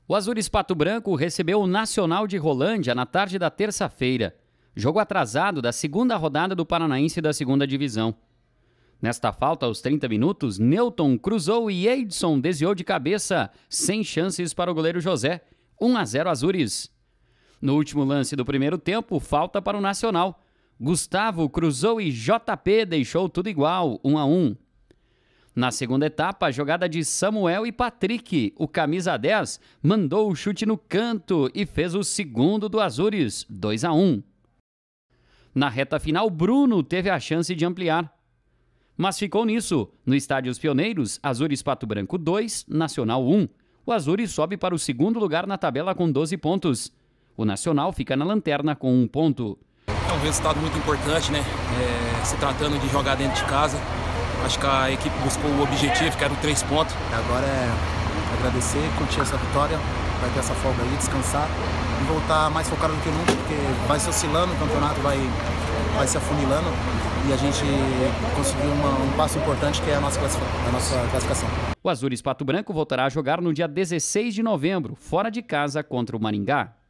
O Azures Pato Branco recebeu o Nacional de Rolândia na tarde da terça-feira. Jogo atrasado da segunda rodada do Paranaense da segunda divisão. Nesta falta, aos 30 minutos, Newton cruzou e Edson desviou de cabeça, sem chances para o goleiro José. 1-0 Azures. No último lance do primeiro tempo, falta para o Nacional. Gustavo cruzou e JP deixou tudo igual, 1-1. Na segunda etapa, a jogada de Samuel e Patrick, o camisa 10, mandou o chute no canto e fez o segundo do Azures, 2-1. Na reta final, Bruno teve a chance de ampliar. Mas ficou nisso. No estádio Os Pioneiros, Azures Pato Branco 2, Nacional 1. O Azures sobe para o segundo lugar na tabela com 12 pontos. O Nacional fica na lanterna com 1 ponto. É um resultado muito importante, né? Se tratando de jogar dentro de casa. Acho que a equipe buscou o objetivo, que era o 3 pontos. Agora é agradecer, curtir essa vitória, vai ter essa folga aí, descansar e voltar mais focado do que nunca, porque vai se oscilando, o campeonato vai se afunilando e a gente conseguiu um passo importante que é a nossa classificação. O Azures Pato Branco voltará a jogar no dia 16 de novembro, fora de casa contra o Maringá.